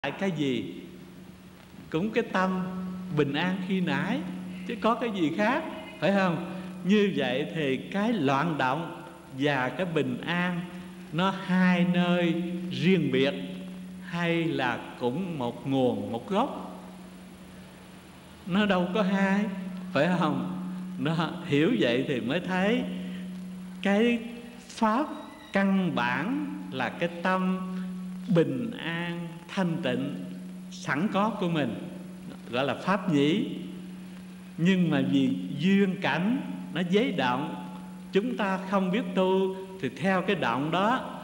cái gì cũng cái tâm bình an khi nãy, chứ có cái gì khác, phải không? Như vậy thì cái loạn động và cái bình an nó hai nơi riêng biệt, hay là cũng một nguồn, một gốc? Nó đâu có hai, phải không? Nó hiểu vậy thì mới thấy cái pháp căn bản là cái tâm bình an thanh tịnh sẵn có của mình, gọi là pháp nhĩ. Nhưng mà vì duyên cảnh nó giấy động, chúng ta không biết tu thì theo cái động đó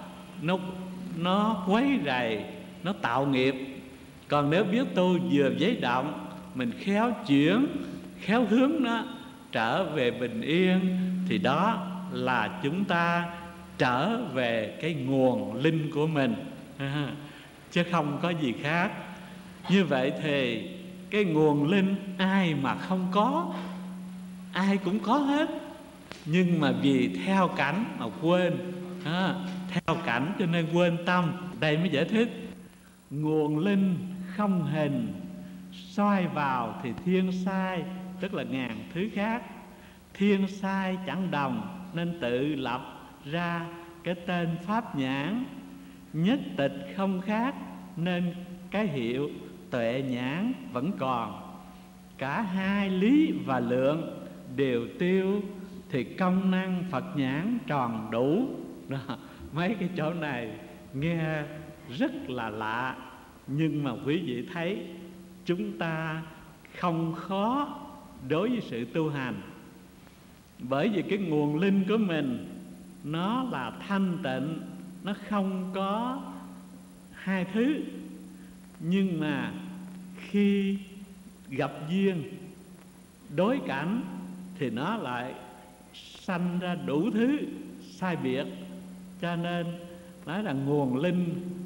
nó quấy rầy, nó tạo nghiệp. Còn nếu biết tu vừa giấy động, mình khéo chuyển, khéo hướng nó trở về bình yên, thì đó là chúng ta trở về cái nguồn linh của mình, chứ không có gì khác. Như vậy thì cái nguồn linh ai mà không có, ai cũng có hết. Nhưng mà vì theo cảnh mà quên, theo cảnh cho nên quên tâm. Đây mới giải thích: nguồn linh không hình, soi vào thì thiên sai, tức là ngàn thứ khác. Thiên sai chẳng đồng, nên tự lập ra cái tên pháp nhãn. Nhất tịch không khác, nên cái hiệu tuệ nhãn vẫn còn. Cả hai lý và lượng đều tiêu, thì công năng Phật nhãn tròn đủ. Đó, mấy cái chỗ này nghe rất là lạ, nhưng mà quý vị thấy chúng ta không khó đối với sự tu hành. Bởi vì cái nguồn linh của mình nó là thanh tịnh, nó không có hai thứ. Nhưng mà khi gặp duyên, đối cảnh, thì nó lại sanh ra đủ thứ sai biệt. Cho nên nói là nguồn linh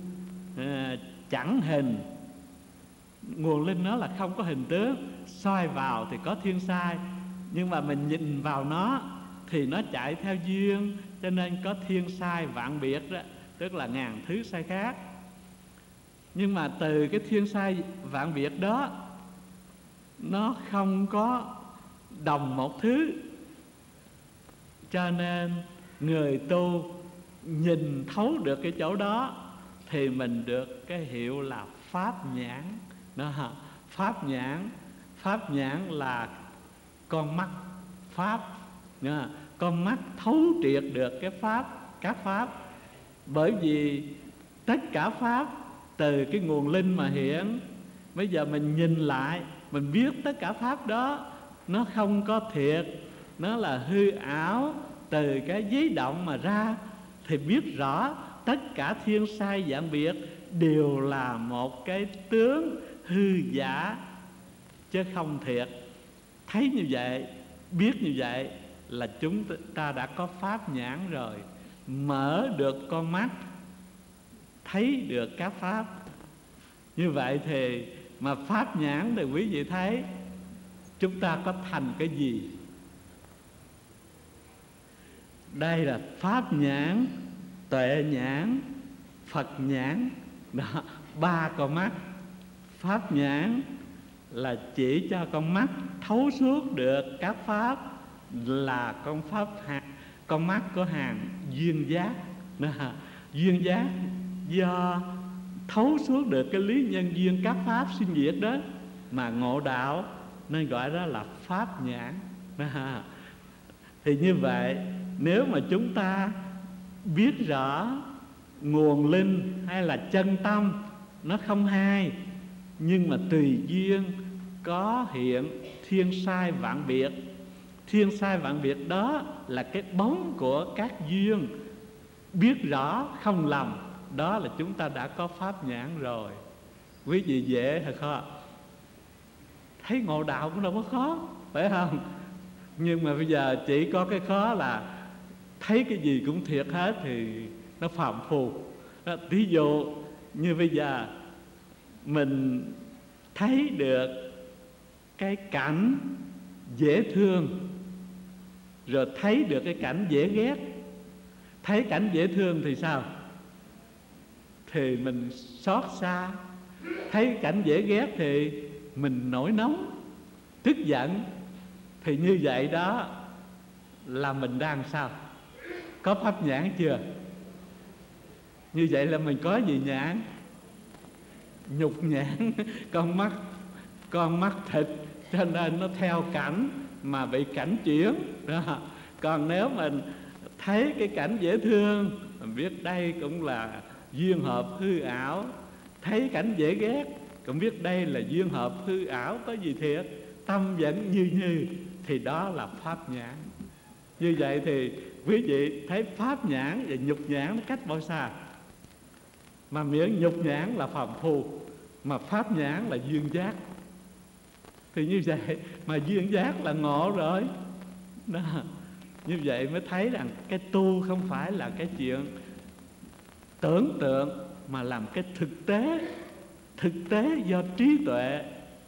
chẳng hình. Nguồn linh nó là không có hình tướng, soi vào thì có thiên sai, nhưng mà mình nhìn vào nó thì nó chạy theo duyên, cho nên có thiên sai vạn biệt đó, tức là ngàn thứ sai khác. Nhưng mà từ cái thiên sai vạn biệt đó, nó không có đồng một thứ. Cho nên người tu nhìn thấu được cái chỗ đó thì mình được cái hiệu là pháp nhãn. Đó, pháp nhãn. Pháp nhãn là con mắt pháp, con mắt thấu triệt được cái pháp, các pháp. Bởi vì tất cả pháp từ cái nguồn linh mà hiện. Bây giờ mình nhìn lại, mình biết tất cả pháp đó nó không có thiệt, nó là hư ảo, từ cái giấy động mà ra, thì biết rõ tất cả thiên sai vạn biệt đều là một cái tướng hư giả, chứ không thiệt. Thấy như vậy, biết như vậy là chúng ta đã có pháp nhãn rồi, mở được con mắt, thấy được các pháp. Như vậy thì mà pháp nhãn thì quý vị thấy chúng ta có thành cái gì? Đây là pháp nhãn, tuệ nhãn, Phật nhãn. Đó, ba con mắt. Pháp nhãn là chỉ cho con mắt thấu suốt được các pháp, là con mắt của hàng duyên giác. Đó, duyên giác do thấu suốt được cái lý nhân duyên các pháp sinh diệt đó mà ngộ đạo, nên gọi đó là pháp nhãn. Đó. Thì như vậy, nếu mà chúng ta biết rõ nguồn linh hay là chân tâm nó không hai, nhưng mà tùy duyên có hiện thiên sai vạn biệt. Thiên sai vạn biệt đó là cái bóng của các duyên, biết rõ không lầm, đó là chúng ta đã có pháp nhãn rồi. Quý vị dễ hay khó? Thấy ngộ đạo cũng đâu có khó, phải không? Nhưng mà bây giờ chỉ có cái khó là thấy cái gì cũng thiệt hết thì nó phàm phu. Ví dụ như bây giờ mình thấy được cái cảnh dễ thương, rồi thấy được cái cảnh dễ ghét. Thấy cảnh dễ thương thì sao? Thì mình xót xa. Thấy cảnh dễ ghét thì mình nổi nóng, tức giận, thì như vậy đó là mình đang sao? Có pháp nhãn chưa? Như vậy là mình có gì nhãn? Nhục nhãn. Con mắt thịt, cho nên nó theo cảnh mà bị cảnh chuyển đó. Còn nếu mình thấy cái cảnh dễ thương, mình biết đây cũng là duyên hợp hư ảo. Thấy cảnh dễ ghét cũng biết đây là duyên hợp hư ảo, có gì thiệt, tâm vẫn như thì đó là pháp nhãn. Như vậy thì quý vị thấy pháp nhãn và nhục nhãn nó cách bao xa? Mà miễn nhục nhãn là phàm phu, mà pháp nhãn là duyên giác. Thì như vậy mà duyên giác là ngộ rồi đó. Như vậy mới thấy rằng cái tu không phải là cái chuyện tưởng tượng, mà làm cái thực tế. Thực tế do trí tuệ.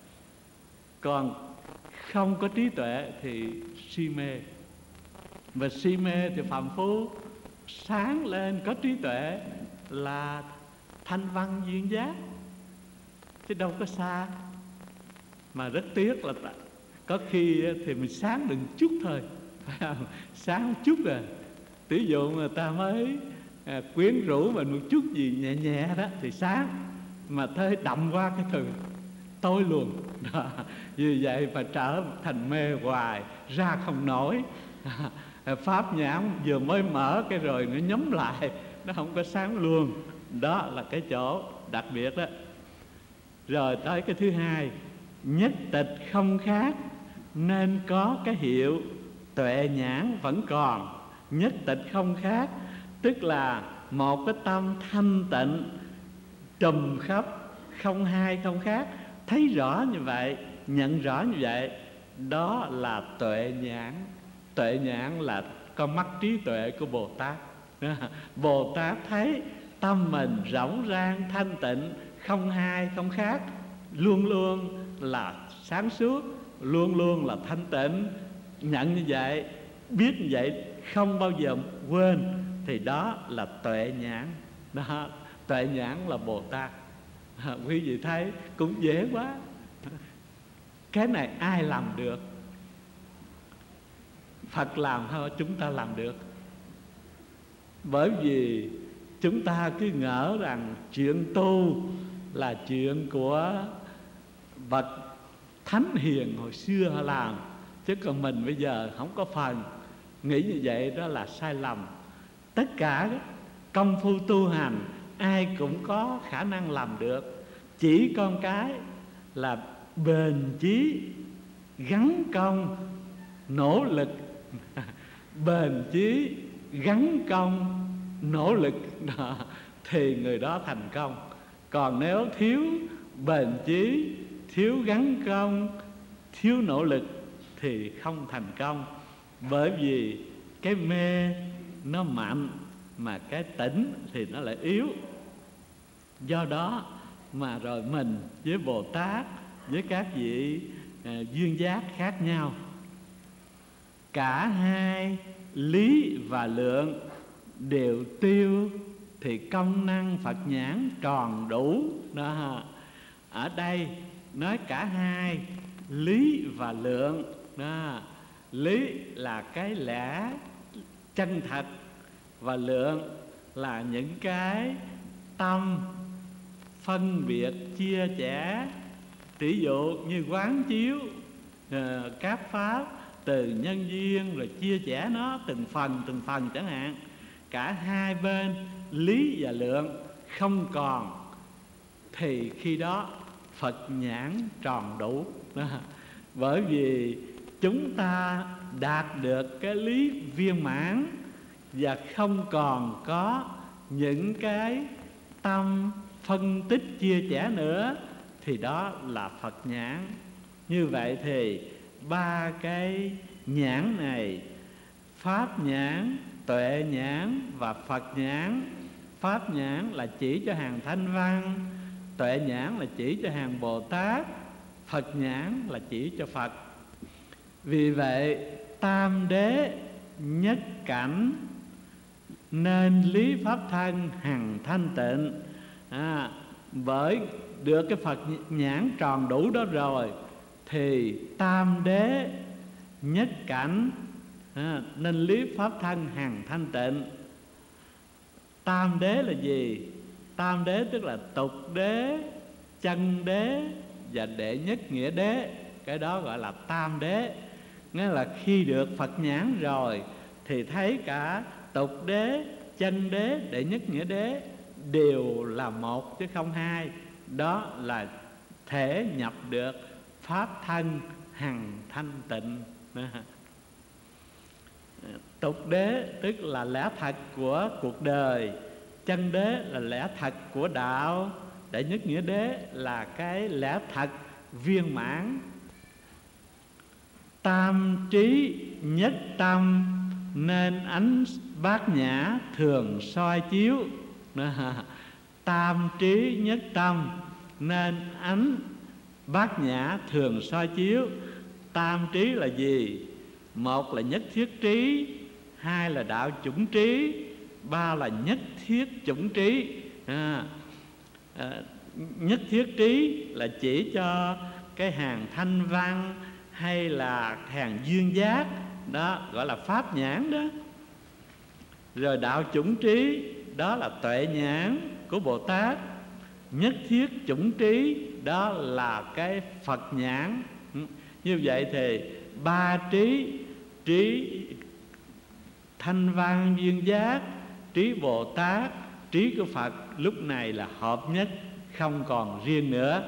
Còn không có trí tuệ thì si mê. Và si mê thì phàm phu. Sáng lên có trí tuệ là thanh văn duyên giác, chứ đâu có xa. Mà rất tiếc là có khi thì mình sáng đừng chút thôi, phải không? Sáng chút à. Ví dụ người ta mới quyến rũ mình một chút gì nhẹ nhẹ đó thì sáng, mà thấy đậm qua cái từ tối luôn đó. Vì vậy mà trở thành mê hoài, ra không nổi. Pháp nhãn vừa mới mở cái rồi nó nhắm lại, nó không có sáng luôn. Đó là cái chỗ đặc biệt đó. Rồi tới cái thứ hai, nhất tịch không khác nên có cái hiệu tuệ nhãn vẫn còn. Nhất tịch không khác tức là một cái tâm thanh tịnh trùm khắp, không hai không khác. Thấy rõ như vậy, nhận rõ như vậy, đó là tuệ nhãn. Tuệ nhãn là con mắt trí tuệ của Bồ Tát. Bồ Tát thấy tâm mình rỗng rang, thanh tịnh, không hai không khác, luôn luôn là sáng suốt, luôn luôn là thanh tịnh. Nhận như vậy, biết như vậy, không bao giờ quên, thì đó là tuệ nhãn đó. Tuệ nhãn là Bồ Tát. Quý vị thấy cũng dễ quá. Cái này ai làm được? Phật làm thôi, chúng ta làm được. Bởi vì chúng ta cứ ngỡ rằng chuyện tu là chuyện của bậc thánh hiền hồi xưa họ làm, chứ còn mình bây giờ không có phần. Nghĩ như vậy đó là sai lầm. Tất cả công phu tu hành ai cũng có khả năng làm được. Chỉ con cái là bền chí, gắn công, nỗ lực. Bền chí, gắn công, nỗ lực đó, thì người đó thành công. Còn nếu thiếu bền chí, thiếu gắn công, thiếu nỗ lực thì không thành công. Bởi vì cái mê nó mạnh, mà cái tỉnh thì nó lại yếu. Do đó mà rồi mình với Bồ Tát, với các vị duyên giác khác nhau. Cả hai lý và lượng đều tiêu thì công năng Phật nhãn tròn đủ đó. Ở đây nói cả hai lý và lượng đó. Lý là cái lẽ chân thật, và lượng là những cái tâm phân biệt chia sẻ. Ví dụ như quán chiếu các pháp từ nhân duyên, rồi chia sẻ nó từng phần chẳng hạn. Cả hai bên lý và lượng không còn, thì khi đó Phật nhãn tròn đủ đó. Bởi vì chúng ta đạt được cái lý viên mãn và không còn có những cái tâm phân tích chia sẻ nữa, thì đó là Phật nhãn. Như vậy thì ba cái nhãn này, pháp nhãn, tuệ nhãn và Phật nhãn. Pháp nhãn là chỉ cho hàng thanh văn, tuệ nhãn là chỉ cho hàng Bồ Tát, Phật nhãn là chỉ cho Phật. Vì vậy tam đế nhất cảnh nên lý pháp thân hằng thanh tịnh. Bởi được cái Phật nhãn tròn đủ đó rồi thì tam đế nhất cảnh nên lý pháp thân hằng thanh tịnh. Tam đế là gì? Tam đế tức là tục đế, chân đế và đệ nhất nghĩa đế. Cái đó gọi là tam đế. Nghĩa là khi được Phật nhãn rồi thì thấy cả tục đế, chân đế, đệ nhất nghĩa đế đều là một chứ không hai. Đó là thể nhập được pháp thân hằng thanh tịnh. Tục đế tức là lẽ thật của cuộc đời, chân đế là lẽ thật của đạo, đệ nhất nghĩa đế là cái lẽ thật viên mãn. Tam trí nhất tâm nên ánh bát nhã thường soi chiếu. Tam trí nhất tâm nên ánh bát nhã thường soi chiếu. Tam trí là gì? Một là nhất thiết trí, hai là đạo chủng trí, ba là nhất thiết chủng trí. Nhất thiết trí là chỉ cho cái hàng thanh văn hay là hàng duyên giác, đó gọi là pháp nhãn đó. Rồi đạo chủng trí đó là tuệ nhãn của Bồ Tát. Nhất thiết chủng trí đó là cái Phật nhãn. Như vậy thì ba trí: trí thanh văn duyên giác, trí Bồ Tát, trí của Phật lúc này là hợp nhất, không còn riêng nữa.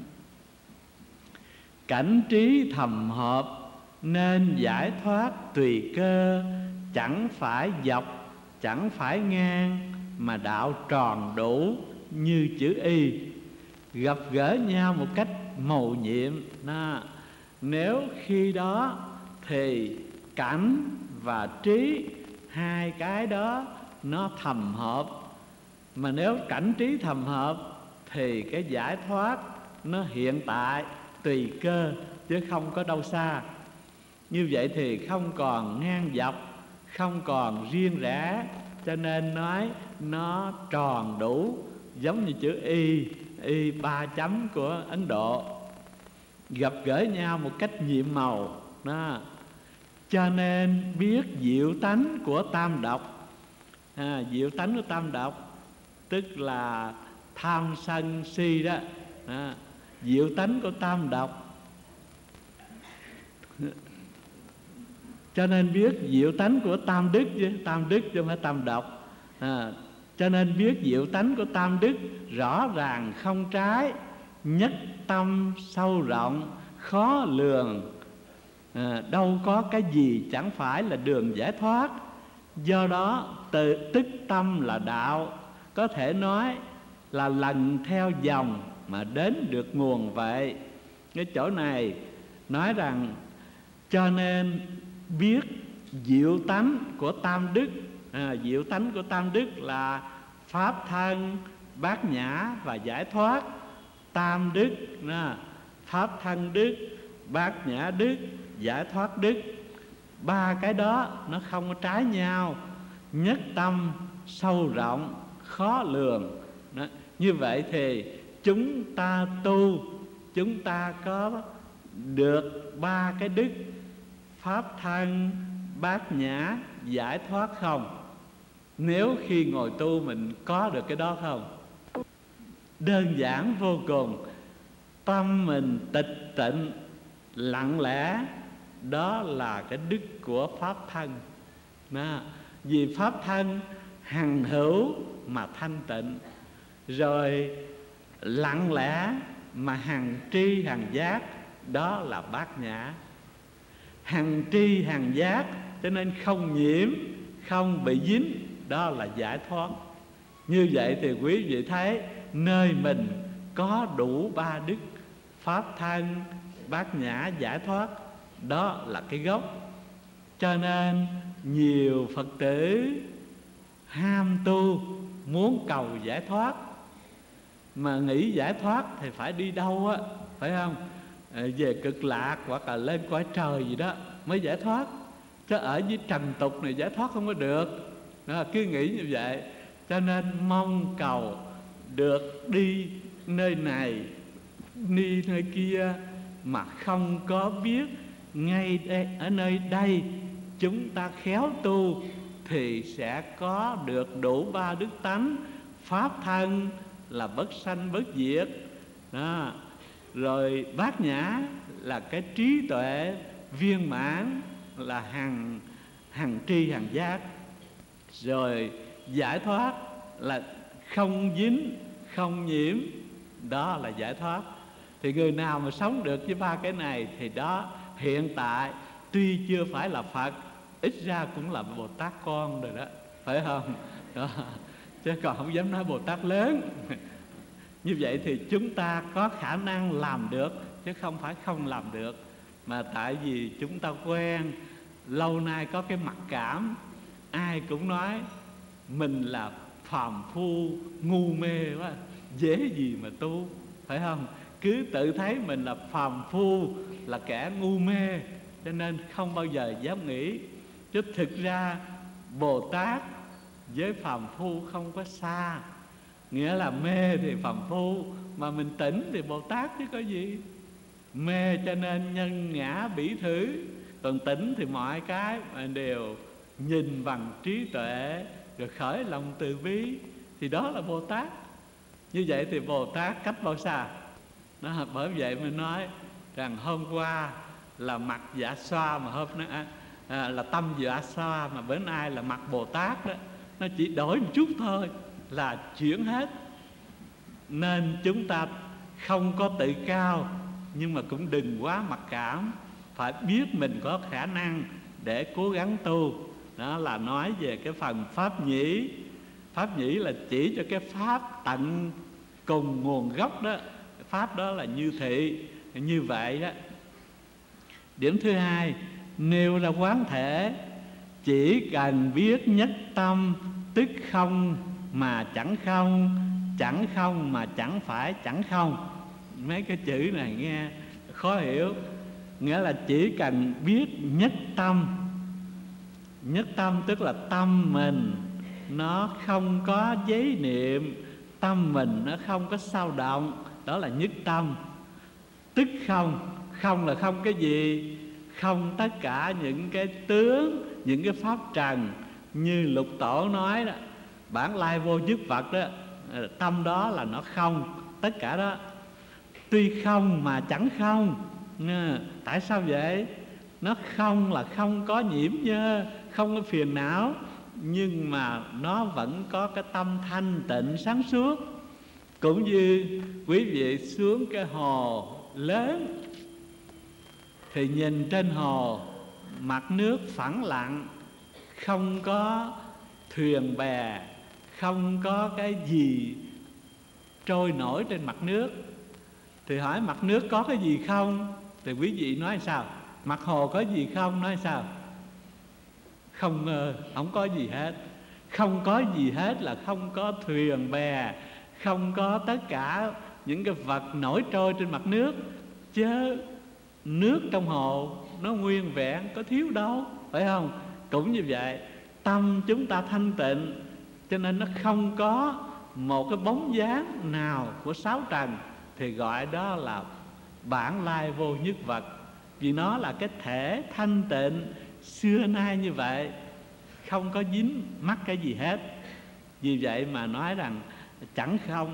Cảnh trí thầm hợp nên giải thoát tùy cơ, chẳng phải dọc, chẳng phải ngang, mà đạo tròn đủ như chữ Y. Gặp gỡ nhau một cách mầu nhiệm. Nếu khi đó thì cảnh và trí, hai cái đó nó thầm hợp. Mà nếu cảnh trí thầm hợp thì cái giải thoát nó hiện tại tùy cơ chứ không có đâu xa. Như vậy thì không còn ngang dọc, không còn riêng rẽ, cho nên nói nó tròn đủ, giống như chữ Y, Y ba chấm của Ấn Độ. Gặp gỡ nhau một cách nhiệm màu đó. Cho nên biết diệu tánh của tam độc. Diệu tánh của tam độc tức là tham sân si đó. Diệu tánh của tam độc. Cho nên biết diệu tánh của tam đức chứ, tam đức chứ không phải tam độc. Cho nên biết diệu tánh của tam đức rõ ràng không trái, nhất tâm sâu rộng khó lường. Đâu có cái gì chẳng phải là đường giải thoát. Do đó tức tâm là đạo, có thể nói là lần theo dòng mà đến được nguồn vậy. Cái chỗ này nói rằng cho nên biết diệu tánh của tam đức. Diệu tánh của tam đức là pháp thân, bát nhã và giải thoát. Tam đức, pháp thân đức, bát nhã đức, giải thoát đức. Ba cái đó nó không có trái nhau, nhất tâm sâu rộng khó lường đó. Như vậy thì chúng ta tu, chúng ta có được ba cái đức pháp thân, bát nhã, giải thoát không? Nếu khi ngồi tu mình có được cái đó không? Đơn giản vô cùng. Tâm mình tịch tịnh lặng lẽ, đó là cái đức của pháp thân. Vì pháp thân hằng hữu mà thanh tịnh, rồi lặng lẽ mà hằng tri hằng giác, đó là bát nhã. Hằng tri hằng giác cho nên không nhiễm, không bị dính, đó là giải thoát. Như vậy thì quý vị thấy nơi mình có đủ ba đức pháp thân, bát nhã, giải thoát, đó là cái gốc. Cho nên nhiều Phật tử ham tu, muốn cầu giải thoát, mà nghĩ giải thoát thì phải đi đâu á, phải không? Về cực lạc hoặc là lên cõi trời gì đó mới giải thoát, chứ ở dưới trần tục này giải thoát không có được. Cứ nghĩ như vậy. Cho nên mong cầu được đi nơi này đi nơi kia mà không có biết ngay đây, ở nơi đây chúng ta khéo tu thì sẽ có được đủ ba đức tánh. Pháp thân là bất sanh bất diệt đó. Rồi bát nhã là cái trí tuệ viên mãn, là hằng tri hằng giác. Rồi giải thoát là không dính không nhiễm, đó là giải thoát. Thì người nào mà sống được với ba cái này thì đó hiện tại tuy chưa phải là Phật, ít ra cũng là Bồ Tát con rồi đó, phải không? Đó. Chứ còn không dám nói Bồ Tát lớn. Như vậy thì chúng ta có khả năng làm được, chứ không phải không làm được. Mà tại vì chúng ta quen, lâu nay có cái mặc cảm, ai cũng nói mình là phàm phu ngu mê quá, dễ gì mà tu, phải không? Cứ tự thấy mình là phàm phu, là kẻ ngu mê, cho nên không bao giờ dám nghĩ. Chứ thực ra Bồ Tát với phàm phu không có xa. Nghĩa là mê thì phàm phu, mà mình tỉnh thì Bồ Tát chứ có gì. Mê cho nên nhân ngã bỉ thử, còn tỉnh thì mọi cái mình đều nhìn bằng trí tuệ, rồi khởi lòng từ bi, thì đó là Bồ Tát. Như vậy thì Bồ Tát cách bao xa? Đó, bởi vậy mình nói rằng hôm qua là mặt dạ xoa, mà hôm nay là tâm dạ xoa, mà bữa nay là mặt Bồ Tát đó. Nó chỉ đổi một chút thôi là chuyển hết. Nên chúng ta không có tự cao, nhưng mà cũng đừng quá mặc cảm. Phải biết mình có khả năng để cố gắng tu. Đó là nói về cái phần pháp nhĩ. Pháp nhĩ là chỉ cho cái pháp tận cùng nguồn gốc đó. Pháp đó là như thị, như vậy đó. Điểm thứ hai, nêu ra quán thể. Chỉ cần biết nhất tâm, tức không mà chẳng không, chẳng không mà chẳng phải chẳng không. Mấy cái chữ này nghe khó hiểu. Nghĩa là chỉ cần biết nhất tâm. Nhất tâm tức là tâm mình nó không có giấy niệm, tâm mình nó không có sao động, đó là nhất tâm. Tức không. Không là không cái gì? Không tất cả những cái tướng, những cái pháp trần. Như Lục Tổ nói đó, bản lai vô nhất vật đó, tâm đó là nó không, tất cả đó. Tuy không mà chẳng không. Tại sao vậy? Nó không là không có nhiễm nhơ, không có phiền não, nhưng mà nó vẫn có cái tâm thanh tịnh sáng suốt. Cũng như quý vị xuống cái hồ lớn thì nhìn trên hồ, mặt nước phẳng lặng, không có thuyền bè, không có cái gì trôi nổi trên mặt nước. Thì hỏi mặt nước có cái gì không? Thì quý vị nói sao? Mặt hồ có gì không? Nói sao? Không, không có gì hết. Không có gì hết là không có thuyền bè, không có tất cả những cái vật nổi trôi trên mặt nước. Chứ nước trong hồ nó nguyên vẹn, có thiếu đâu, phải không? Cũng như vậy, tâm chúng ta thanh tịnh, cho nên nó không có một cái bóng dáng nào của sáu trần, thì gọi đó là bản lai vô nhất vật. Vì nó là cái thể thanh tịnh xưa nay như vậy, không có dính mắc cái gì hết. Vì vậy mà nói rằng chẳng không,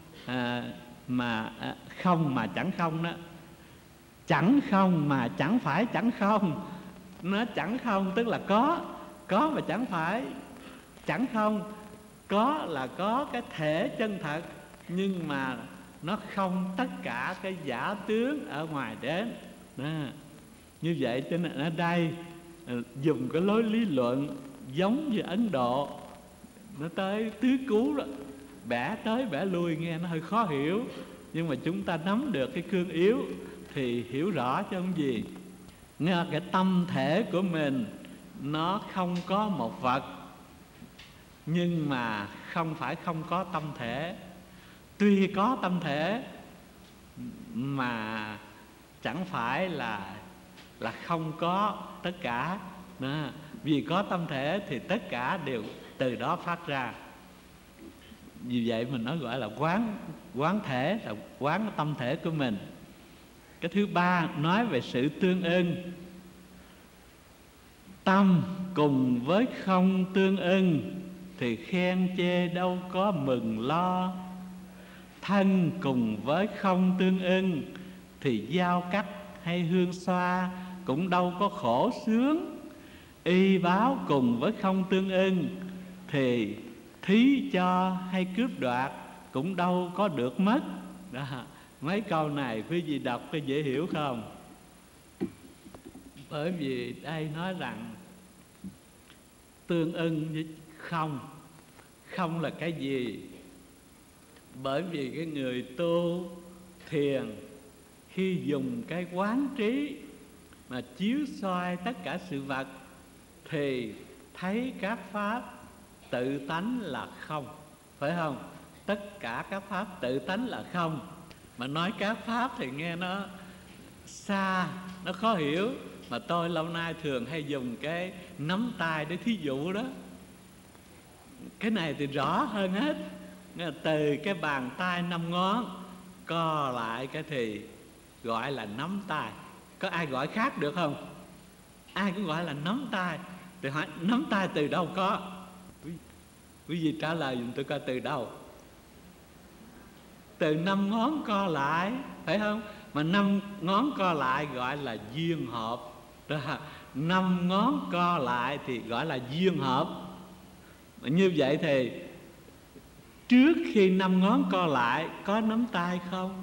không mà chẳng không đó. Chẳng không mà chẳng phải chẳng không. Nó chẳng không tức là có mà chẳng phải. Chẳng không, có là có cái thể chân thật, nhưng mà nó không tất cả cái giả tướng ở ngoài đến đó. Như vậy cho nên ở đây dùng cái lối lý luận giống như Ấn Độ, nó tới tứ cứu đó, bẻ tới bẻ lui, nghe nó hơi khó hiểu. Nhưng mà chúng ta nắm được cái cương yếu thì hiểu rõ chứ không gì. Nghe cái tâm thể của mình nó không có một vật, nhưng mà không phải không có tâm thể. Tuy có tâm thể mà chẳng phải là không có tất cả đó. Vì có tâm thể thì tất cả đều từ đó phát ra. Vì vậy mình nói gọi là quán thể, là quán tâm thể của mình. Cái thứ ba nói về sự tương ưng. Tâm cùng với không tương ưng thì khen chê đâu có mừng lo. Thân cùng với không tương ưng thì dao cắt hay hương xoa cũng đâu có khổ sướng. Y báo cùng với không tương ưng thì thí cho hay cướp đoạt cũng đâu có được mất. Đó. Mấy câu này quý vị đọc có dễ hiểu không? Bởi vì đây nói rằng tương ưng với không. Không là cái gì? Bởi vì cái người tu thiền khi dùng cái quán trí mà chiếu soi tất cả sự vật thì thấy các pháp tự tánh là không, phải không? Tất cả các pháp tự tánh là không. Mà nói các pháp thì nghe nó xa, nó khó hiểu. Mà tôi lâu nay thường hay dùng cái nắm tay để thí dụ đó. Cái này thì rõ hơn hết. Từ cái bàn tay 5 ngón co lại cái thì gọi là nắm tay. Có ai gọi khác được không? Ai cũng gọi là nắm tay. Thì hỏi nắm tay từ đâu có? Quý vị trả lời dùm tôi coi từ đâu? Từ 5 ngón co lại, phải không? Mà 5 ngón co lại gọi là duyên hợp. 5 ngón co lại thì gọi là duyên hợp. Như vậy thì trước khi 5 ngón co lại có nắm tay không?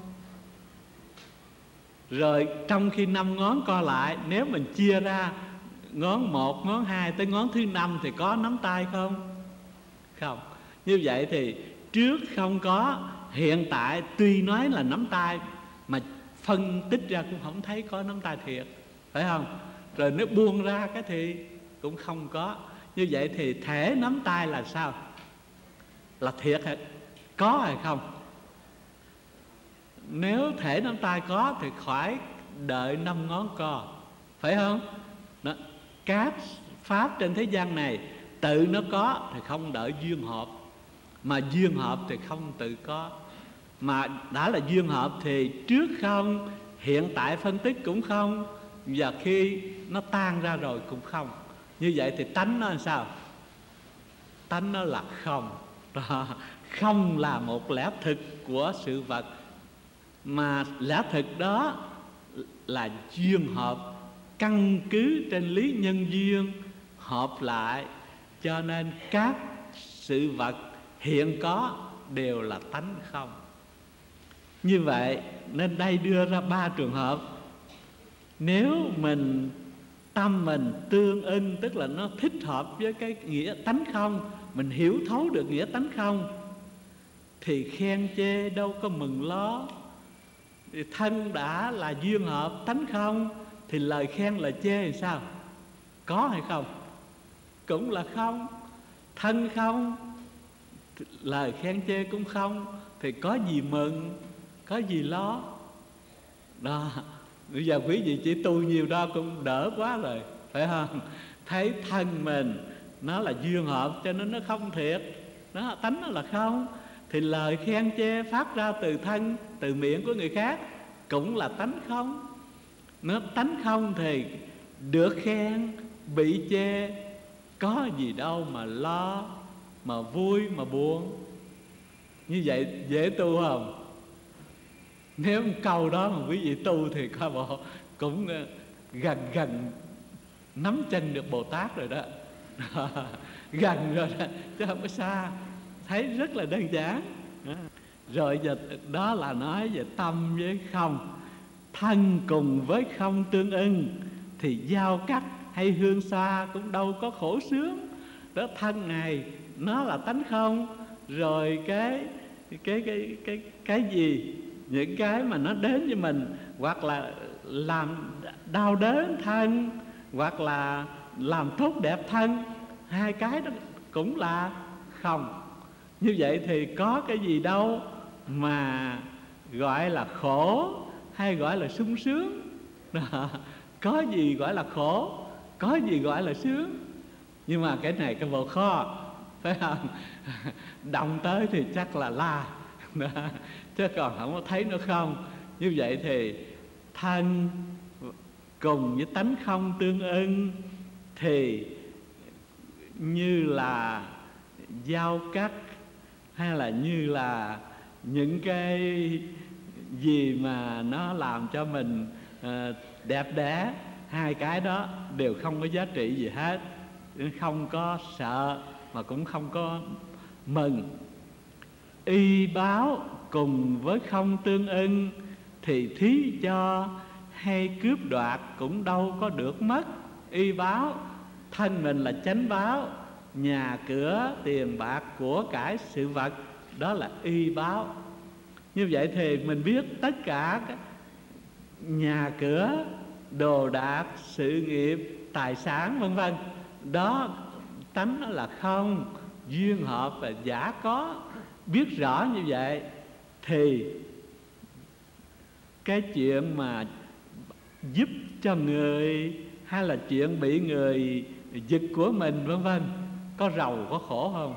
Rồi trong khi 5 ngón co lại, nếu mình chia ra ngón 1, ngón 2 tới ngón thứ 5 thì có nắm tay không? Không. Như vậy thì trước không có, hiện tại tuy nói là nắm tay mà phân tích ra cũng không thấy có nắm tay thiệt, phải không? Rồi nếu buông ra cái thì cũng không có. Như vậy thì thể nắm tay là sao? Là thiệt hay có hay không? Nếu thể nắm tay có thì khỏi đợi 5 ngón co, phải không? Đó. Các pháp trên thế gian này tự nó có thì không đợi duyên hợp, mà duyên hợp thì không tự có. Mà đã là duyên hợp thì trước không, hiện tại phân tích cũng không, và khi nó tan ra rồi cũng không. Như vậy thì tánh nó là sao? Tánh nó là không. Không là một lẽ thực của sự vật, mà lẽ thực đó là duyên hợp, căn cứ trên lý nhân duyên hợp lại. Cho nên các sự vật hiện có đều là tánh không. Như vậy nên đây đưa ra 3 trường hợp. Nếu mình tâm mình tương ưng, tức là nó thích hợp với cái nghĩa tánh không, mình hiểu thấu được nghĩa tánh không, thì khen chê đâu có mừng lo. Thì thân đã là duyên hợp tánh không, thì lời khen lời chê thì sao? Có hay không? Cũng là không. Thân không, lời khen chê cũng không, thì có gì mừng, có gì lo. Đó. Bây giờ quý vị chỉ tu nhiều đó cũng đỡ quá rồi, phải không? Thấy thân mình nó là duyên hợp cho nên nó không thiệt, nó tánh nó là không, thì lời khen chê phát ra từ thân, từ miệng của người khác cũng là tánh không. Nó tánh không thì được khen, bị chê, có gì đâu mà lo, mà vui, mà buồn. Như vậy dễ tu không? Nếu một câu đó mà quý vị tu thì coi bộ cũng gần nắm chân được Bồ Tát rồi đó. Gần rồi đó, chứ không có xa. Thấy rất là đơn giản. Rồi giờ đó là nói về tâm với không. Thân cùng với không tương ưng thì dao cắt hay hương xoa cũng đâu có khổ sướng. Đó, thân này nó là tánh không. Rồi cái gì, những cái mà nó đến với mình, hoặc là làm đau đớn thân, hoặc là làm tốt đẹp thân, hai cái đó cũng là không. Như vậy thì có cái gì đâu mà gọi là khổ hay gọi là sung sướng. Đó. Có gì gọi là khổ, có gì gọi là sướng. Nhưng mà cái này cái bộ khó. phải không? Động tới thì chắc là la đó, chứ còn không có thấy nó không. Như vậy thì thân cùng với tánh không tương ưng thì như là dao cắt, hay là như là những cái gì mà nó làm cho mình đẹp đẽ, hai cái đó đều không có giá trị gì hết. Không có sợ mà cũng không có mừng. Y báo cùng với không tương ưng thì thí cho hay cướp đoạt cũng đâu có được mất. Y báo, thân mình là chánh báo, nhà cửa tiền bạc của cải sự vật, đó là y báo. Như vậy thì mình biết tất cả các nhà cửa, đồ đạc, sự nghiệp, tài sản vân vân, đó tánh nó là không, duyên hợp và giả có. Biết rõ như vậy thì cái chuyện mà giúp cho người, hay là chuyện bị người giật của mình vân vân, có rầu có khổ không?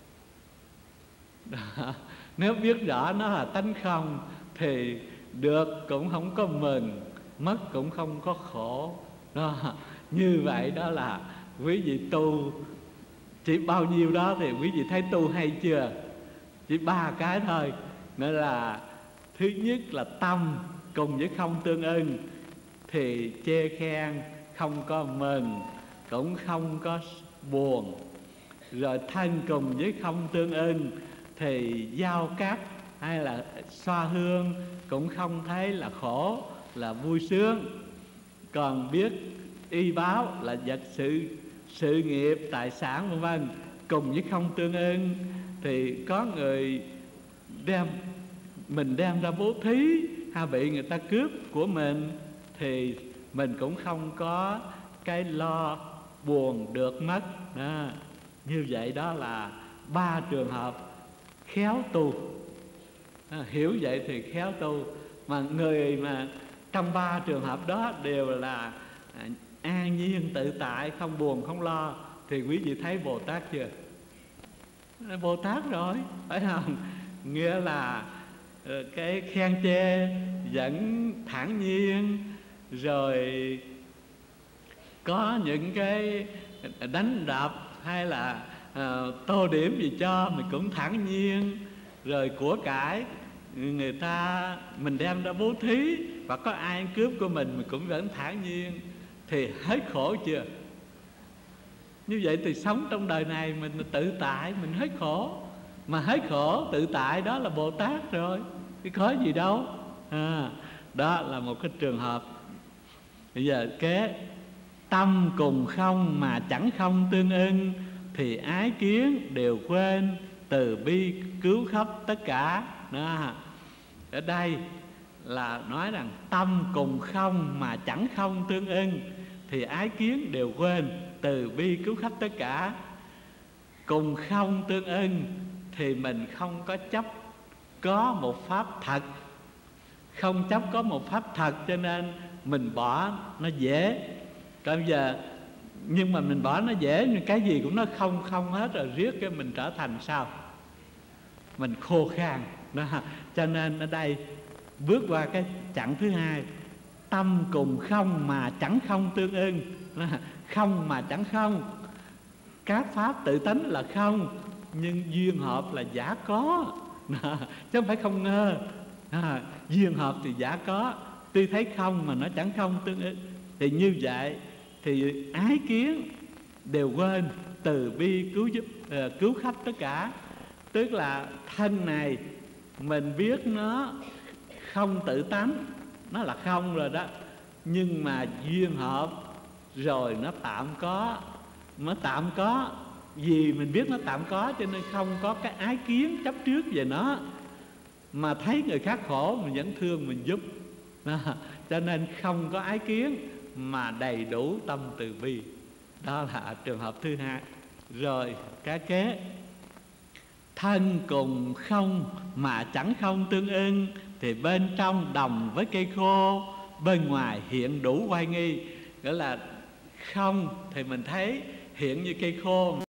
Đó. Nếu biết rõ nó là tánh không thì được cũng không có mừng, mất cũng không có khổ đó. Như vậy đó là quý vị tu chỉ bao nhiêu đó thì quý vị thấy tu hay chưa? Chỉ 3 cái thôi. Nữa là thứ nhất là tâm cùng với không tương ưng thì chê khen, không có mừng, cũng không có buồn. Rồi thân cùng với không tương ưng thì giao cắt hay là xoa hương cũng không thấy là khổ, là vui sướng. Còn biết y báo là vật sự nghiệp, tài sản vân vân cùng với không tương ưng thì có người mình đem ra bố thí, hay bị người ta cướp của mình thì mình cũng không có cái lo buồn được mất đó. Như vậy đó là 3 trường hợp khéo tu. Hiểu vậy thì khéo tu. Mà người mà trong 3 trường hợp đó đều là an nhiên tự tại, không buồn không lo, thì quý vị thấy Bồ Tát chưa? Bồ Tát rồi, phải không? Nghĩa là cái khen chê vẫn thản nhiên, rồi có những cái đánh đập hay là tô điểm gì cho mình cũng thản nhiên. Rồi của cải người ta mình đem ra bố thí, và có ai ăn cướp của mình cũng vẫn thản nhiên, thì hết khổ chưa? Như vậy thì sống trong đời này mình tự tại, mình hết khổ. Mà hết khổ tự tại đó là Bồ Tát rồi, chứ có gì đâu. Đó là một cái trường hợp. Bây giờ kế tâm cùng không mà chẳng không tương ưng thì ái kiến đều quên, từ bi cứu khắp tất cả đó. Ở đây là nói rằng tâm cùng không mà chẳng không tương ưng thì ái kiến đều quên, từ bi cứu khắp tất cả. Cùng không tương ưng thì mình không có chấp có một pháp thật, không chấp có một pháp thật, cho nên mình bỏ nó dễ. Còn bây giờ nhưng mà mình bỏ nó dễ, nhưng cái gì cũng nó không không hết rồi, riết cái mình trở thành sao? Mình khô khan đó. Cho nên ở đây bước qua cái chặng thứ hai, tâm cùng không mà chẳng không tương ưng. Không mà chẳng không, các pháp tự tánh là không, nhưng duyên hợp là giả có đó, chứ không phải không ngơ. Duyên hợp thì giả có, tuy thấy không mà nó chẳng không tương ưng. Thì như vậy thì ái kiến đều quên, từ bi cứu khắp tất cả. Tức là thân này mình biết nó không tự tánh, nó là không rồi đó, nhưng mà duyên hợp rồi nó tạm có. Nó tạm có vì mình biết nó tạm có, cho nên không có cái ái kiến chấp trước về nó. Mà thấy người khác khổ mình vẫn thương, mình giúp đó. Cho nên không có ái kiến mà đầy đủ tâm từ bi. Đó là trường hợp thứ hai. Rồi cái kế thân cùng không mà chẳng không tương ưng thì bên trong đồng với cây khô, bên ngoài hiện đủ oai nghi. Nghĩa là không thì mình thấy hiện như cây khô,